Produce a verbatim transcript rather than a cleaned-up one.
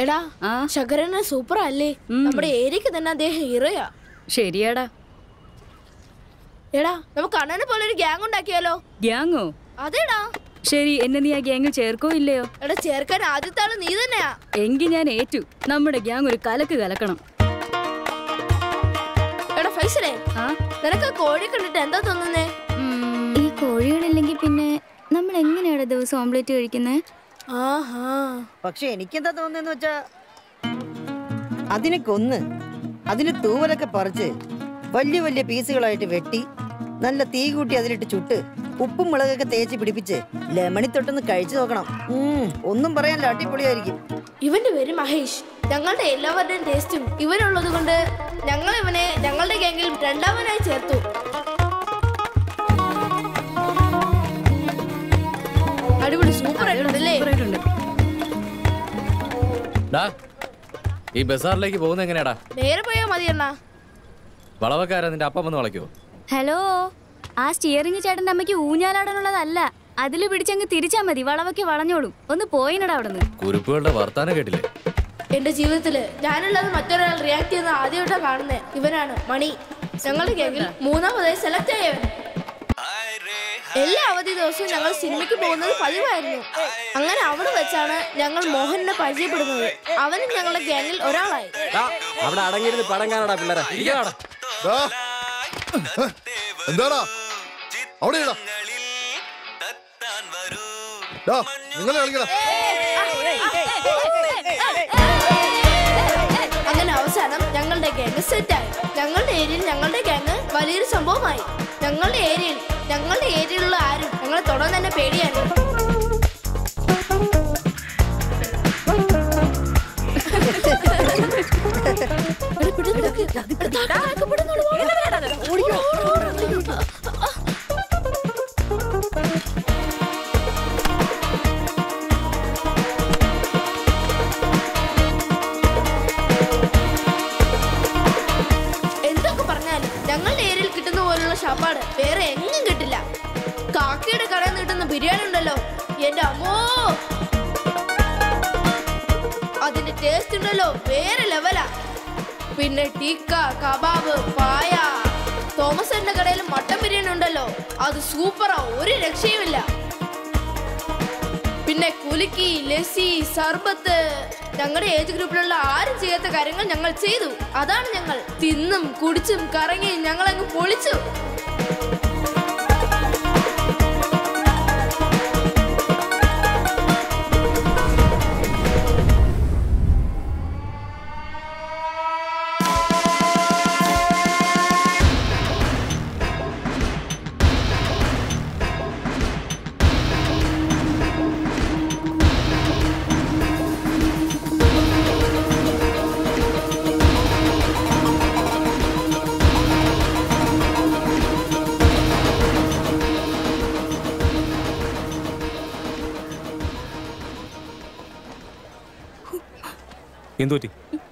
എടാ ശങ്കരന് സൂപ്പർ അല്ലേ? നമ്മുടെ ഏരിയക്ക് തന്നെ അദ്ദേഹം ഹീറോയാ. ശരിയാടാ. എടാ നമുക്ക് അണ്ണനെ പോലെ ഒരു ഗ്യാങ് ഉണ്ടാക്കിയാലോ? ഗ്യാങ്ങോ? അതേടാ. ശരി, എന്നെ നീ ആ ഗ്യാങ്ങിൽ ചേർക്കോ ഇല്ലയോ? എടാ ചേർക്കാൻ ആദ്യത്തെ ആള് നീ തന്നെയാ. എങ്കിൽ ഞാൻ ഏറ്റു. നമ്മുടെ ഗ്യാങ് ഒരു കലക്ക് കലക്കണം. എടാ ഫൈസലേ, നിനക്ക് കോഴി കണ്ടിട്ട് എന്താ തോന്നുന്നേ? ഈ കോഴികളില്ലെങ്കിൽ പിന്നെ നമ്മൾ എങ്ങനെയാണ് ദിവസം ഓംലെറ്റ് കഴിക്കുന്നത്? പക്ഷെ എനിക്കെന്താ തോന്നുന്നു വെച്ചാ അതിനെ കൊന്ന് അതിന് തൂവലൊക്കെ പറിച്ച് വലിയ വലിയ പീസുകളായിട്ട് വെട്ടി നല്ല തീ കൂട്ടി അതിലിട്ട് ചുട്ട് ഉപ്പും മുളകൊക്കെ തേച്ച് പിടിപ്പിച്ച് ലെമണി തൊട്ടൊന്ന് കഴിച്ചു നോക്കണം. ഒന്നും പറയാൻ അടിപൊളിയായിരിക്കും. ഇവന്റെ പേര് മഹേഷ്. ഞങ്ങളുടെ എല്ലാവരുടെയും ടേസ്റ്റും ഇവനുള്ളത് കൊണ്ട് ഞങ്ങൾ ഇവനെ ഞങ്ങളുടെ ഗ്യാങ്ങിൽ രണ്ടാമനായി ചേർത്തു. അടിപൊളി, സൂപ്പർ ആയിട്ടുണ്ടല്ലേ? ഈ ബസാറിലേക്ക് പോകുന്ന എങ്ങനെയാടാ? നേരെ പോയാ മതി അണ്ണാ. വളവക്കാരാ നിന്റെ അപ്പം വന്ന് വളയ്ക്കോ? ഹലോ, ആ സ്റ്റിയറിംഗ് ചേട്ടന്റെ അമ്മയ്ക്ക് ഊഞ്ഞാലാടാനുള്ളതല്ല, അതില് പിടിച്ചങ്ങ് തിരിച്ചാ മതി. വളവൊക്കെ വളഞ്ഞോളും. ഒന്ന് പോയിനടാ അവിടുന്ന്. കുരുപ്പുകളുടെ വർത്താനം കേട്ടില്ലേ? എന്റെ ജീവിതത്തില് ഞാനല്ലാതെ മറ്റൊരാൾ റിയാക്ട് ചെയ്യുന്ന ആദ്യമായിട്ടാണ് കാണുന്നത്. ഇവനാണ് മണി. ഞങ്ങളുടെ ഗ്യാങ്ങിൽ മൂന്നാമതായി സെലക്ട് ആയവൻ. എല്ലാ അവധി ദിവസവും ഞങ്ങൾ സിനിമയ്ക്ക് പോകുന്നത് പതിവായിരുന്നു. അങ്ങനെ അവിടെ വെച്ചാണ് ഞങ്ങൾ മോഹനെ പരിചയപ്പെടുന്നത്. അവനും ഞങ്ങളുടെ ഗ്യാങ്ങിൽ ഒരാളായി. അവിടെ അടങ്ങിയിരുന്ന് പടം കാണാടാ പിള്ളേരെ. എന്താടാ അങ്ങനെ അവസാനം ഞങ്ങളുടെ ഗ്യാങ് സെറ്റായി. ഞങ്ങളുടെ ഏരിയയിൽ ഞങ്ങളുടെ ഗ്യാങ് വലിയൊരു സംഭവമായി. ഞങ്ങളുടെ ഏരിയയിൽ ഞങ്ങളുടെ ഏരിയയിലുള്ള ആരും ഞങ്ങളെ തൊടാൻ തന്നെ പേടിയായിരുന്നു. എന്തൊക്കെ പറഞ്ഞാലും ഞങ്ങളുടെ ഏരിയയിൽ കിട്ടുന്ന പോലുള്ള ഷാപ്പാട് വേറെ എങ്ങും കിട്ടില്ല. കാക്കയുടെ കടയിൽ നിന്ന് കിട്ടുന്ന ബിരിയാണി ഉണ്ടല്ലോ, എന്റെ അമ്മോ, അതിന്റെ ടേസ്റ്റ് ഉണ്ടല്ലോ വേറെ ലെവലാ. പിന്നെ ടിക്ക, കബാബ്, പായ. തോമസിന്റെ കടയിൽ മട്ടൻ ബിരിയാണി ഉണ്ടല്ലോ, അത് സൂപ്പറാ, ഒരു രക്ഷയുമില്ല. പിന്നെ കുലുക്കി, ലസ്സി, സർബത്ത്. ഞങ്ങളുടെ ഏജ് ഗ്രൂപ്പിലുള്ള ആരും ചെയ്യാത്ത കാര്യങ്ങൾ ഞങ്ങൾ ചെയ്തു. അതാണ് ഞങ്ങൾ തിന്നും കുടിച്ചും കറങ്ങി ഞങ്ങൾ അങ്ങ് പൊളിച്ചു. എന്തോറ്റി?